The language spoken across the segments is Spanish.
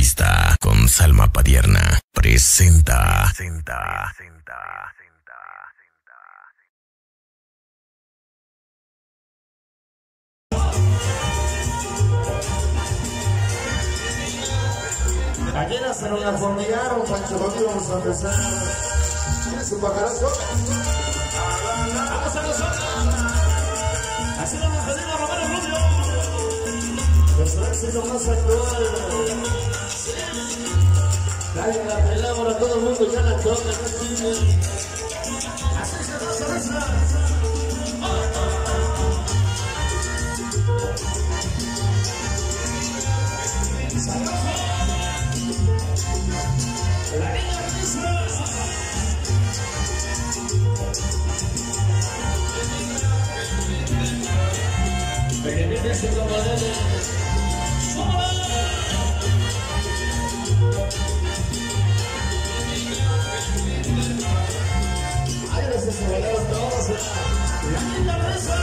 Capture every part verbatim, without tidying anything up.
Entrevista con Salma Padierna. Presenta. Presenta. Ayer se nos formigaron, Pancho Rodríguez, vamos a empezar. ¿Tienes un bacarazo? Vamos a nosotros. Así nos despedimos, Romero Rubio. Nuestro éxito más actual. Dale la pelea para todo el mundo, ya la toca, no sirve. Así se da cerveza. La niña Risa. Pequeñines y compañeros. Ay, gracias a bailar todos. La niña Risa.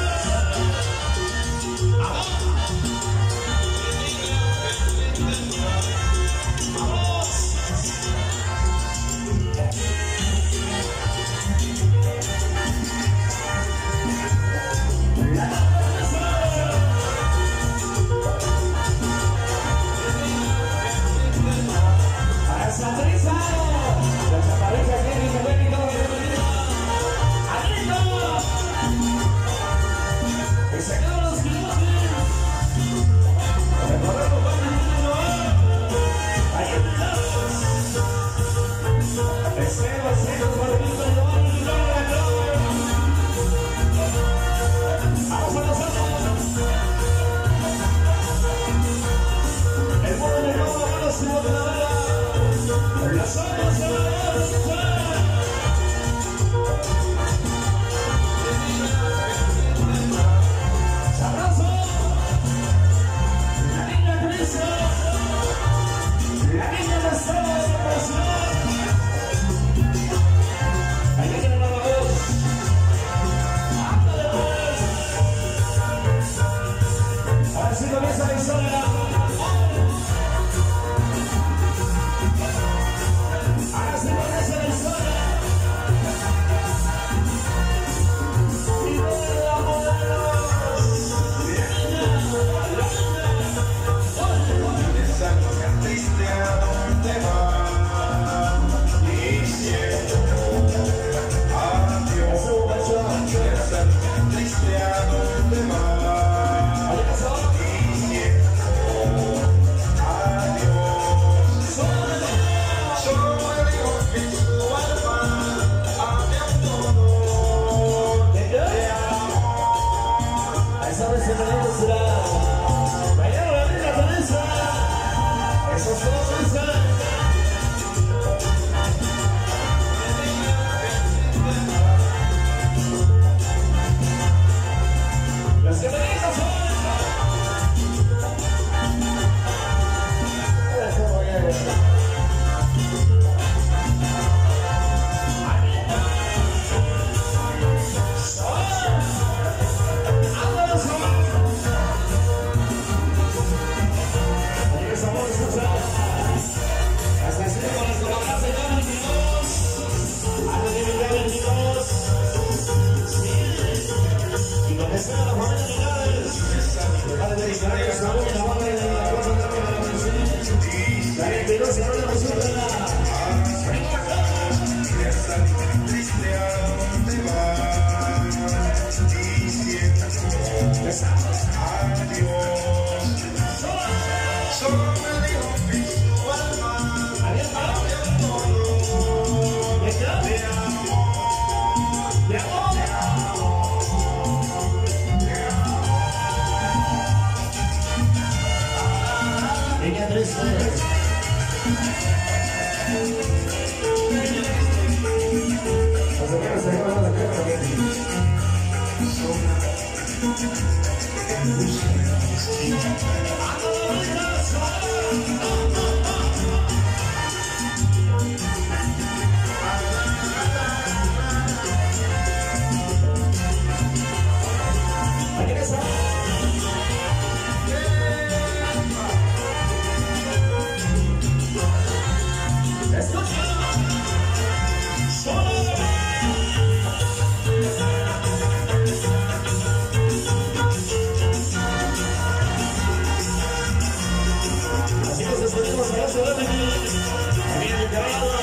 Seguimos en eso de Mimi. Bien encarado.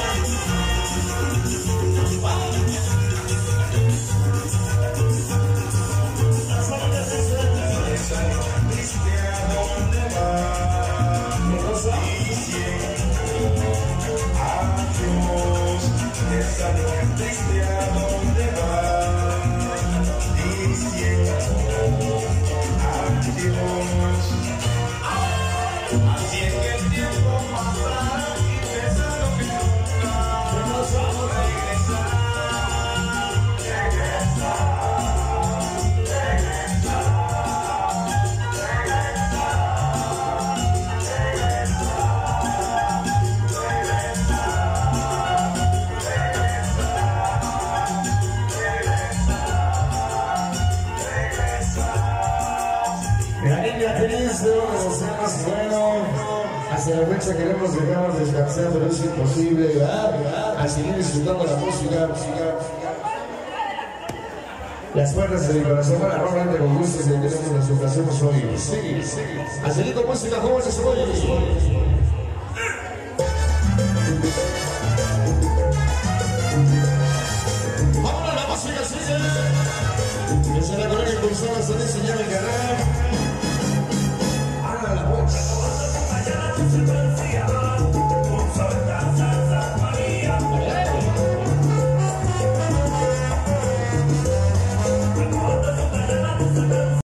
Las familias se sueltan. ¿Viste a dónde va? ¿Qué cosa? Adiós, esa niña triste a dónde va, diciendo adiós. Así es que el tiempo pasará y pensando que nunca vamos a regresar, regresar, regresar, La niña triste, nos bueno. Hasta la fecha queremos dejar descansar, pero es imposible, ¿verdad? A seguir disfrutando la música. Las puertas de mi corazón para normalmente con gusto que tenemos las que hacemos hoy. Sí, sí. A seguir con música, ¿cómo se oye? Vámonos, la música sigue. Que se la colega impulsada, se diseñó el canal.